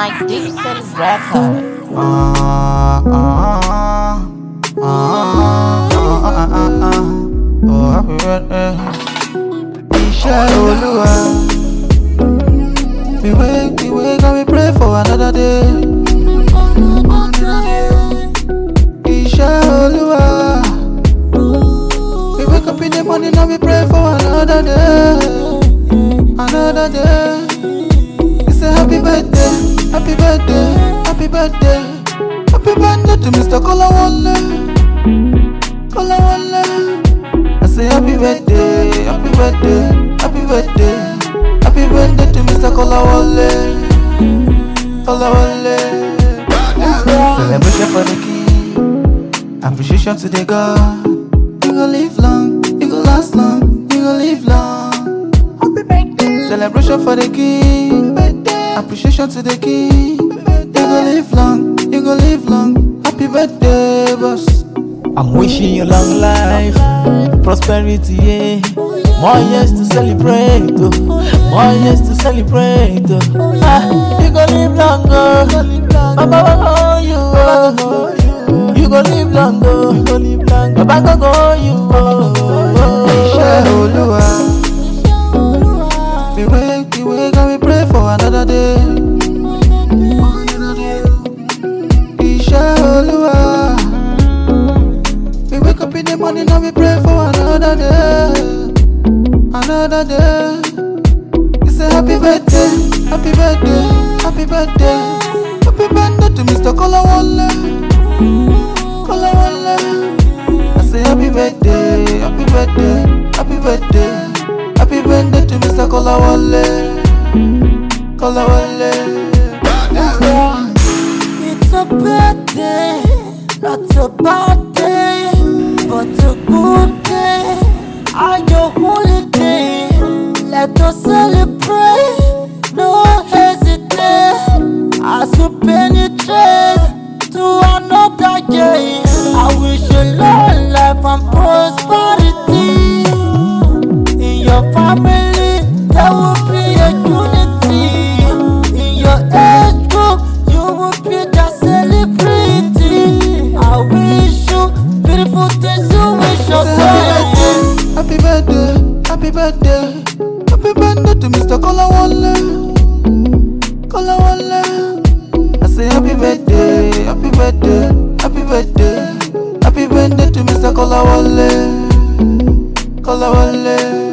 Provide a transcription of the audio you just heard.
like Dixon Record. Oh, happy birthday. Isha Oluwa. We wake and we pray for another day. Isha Oluwa. We wake up in the morning and we pray for another day. Another day. We say happy birthday, happy birthday, happy birthday. Happy birthday to Mr. Kolawole. Kolawole. I say happy birthday, happy birthday, happy birthday. Happy birthday to Mr. Kolawole. Kolawole. Celebration for the king, appreciation to the God. You gon' live long, you gon' last long, you gon' live long. Happy birthday. Celebration for the king, appreciation to the king. You gon' live long, you gon' live long. Happy birthday, boss. I'm wishing you long life, prosperity, yeah. More years to celebrate, oh. More years to celebrate, oh. You gon' live longer, Baba go you, oh. You gon' live longer, Baba go you, oh. Isha Oluwa. We wake and we pray for another day. Isha Oluwa. We wake up in the morning and we pray for another day. Another day. We say happy birthday, happy birthday, happy birthday. Happy birthday to Mr. Kolawole. Kolawole. I say happy birthday, happy birthday, happy birthday. Happy birthday to Mr. Kolawole. Kolawole. It's a birthday, not a bad day, but a good day. And your holiday, let us celebrate, no hesitate. As you penetrate to another day, I wish you long life and prosperity. In your family, there will be a unity. In your age group, you will be the celebrity. I wish you beautiful things, you wish yourself. Happy birthday, happy birthday, happy birthday to Mr. Kolawole. Kolawole. I say happy birthday, happy birthday, happy birthday. Happy birthday to Mr. Kolawole. Kolawole.